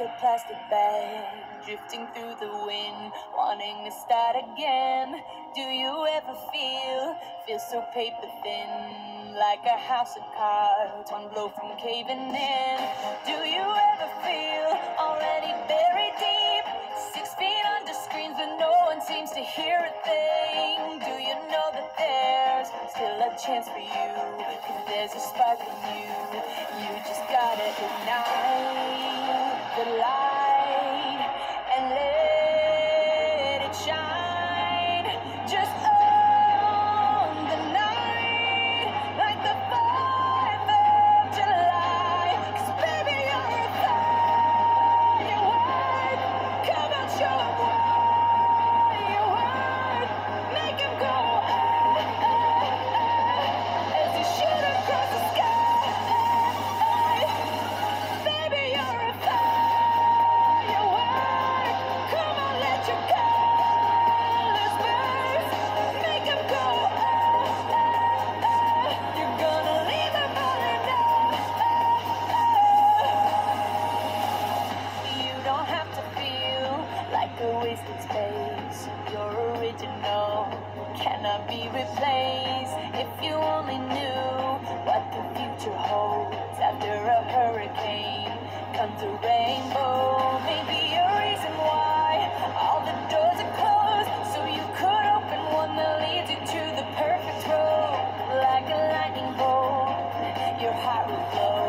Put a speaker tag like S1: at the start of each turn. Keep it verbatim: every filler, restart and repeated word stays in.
S1: a plastic bag, drifting through the wind, wanting to start again. Do you ever feel, feel so paper thin, like a house of cards, one blow from caving in? Do you ever feel already buried deep, six feet under screens but no one seems to hear a thing? Do you know that there's still a chance for you, cause there's a spark in you, you just gotta ignite the light and let it shine. Just own the night like the fourth of July. Cause baby, you're a firework. Come on, show 'em what you want. Make 'em go ah, ah, ah, as you shoot across the sky. Baby, you're a firework. Come on, let your colors burst. Make 'em go ah, ah, ah. You're gonna leave 'em falling down. You don't have to feel like a wasted space. You're original, cannot be replaced. If you only knew what the future holds after a hurricane comes a rainbow. Maybe a reason why all the doors are closed, so you could open one that leads you to the perfect road. Like a lightning bolt, your heart will glow.